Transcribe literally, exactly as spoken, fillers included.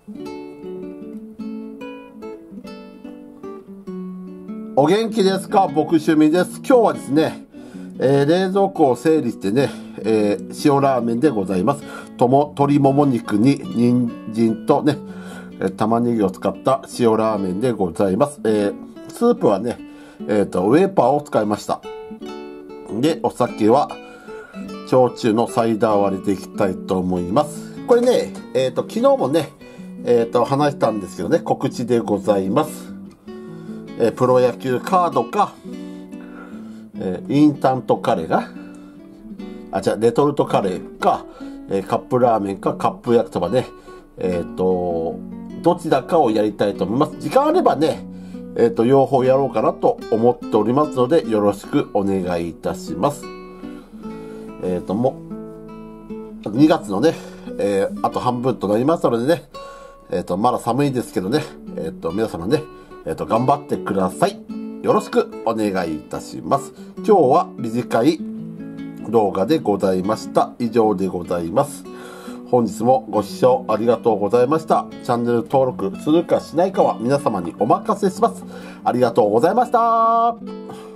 お元気ですか？僕趣味です。今日はですね、えー、冷蔵庫を整理してね、えー、塩ラーメンでございます。とも鶏もも肉に人参とね、玉ねぎを使った塩ラーメンでございます。えー、スープはね、えっと、ウェーパーを使いました。で、お酒は焼酎のサイダー割りでいきたいと思います。これね、えっと、昨日もね、えっと、話したんですけどね、告知でございます。えー、プロ野球カードか、えー、インスタントカレーが、あ、じゃあレトルトカレーか、えー、カップラーメンかカップ焼きそばね、えっと、どちらかをやりたいと思います。時間あればね、えっと、両方やろうかなと思っておりますので、よろしくお願いいたします。えっと、もう、にがつのね、えー、あと半分となりましたのでね、えっと、まだ寒いですけどね、えっと、皆様ね、えっと、頑張ってください。よろしくお願いいたします。今日は短い動画でございました。以上でございます。本日もご視聴ありがとうございました。チャンネル登録するかしないかは皆様にお任せします。ありがとうございました。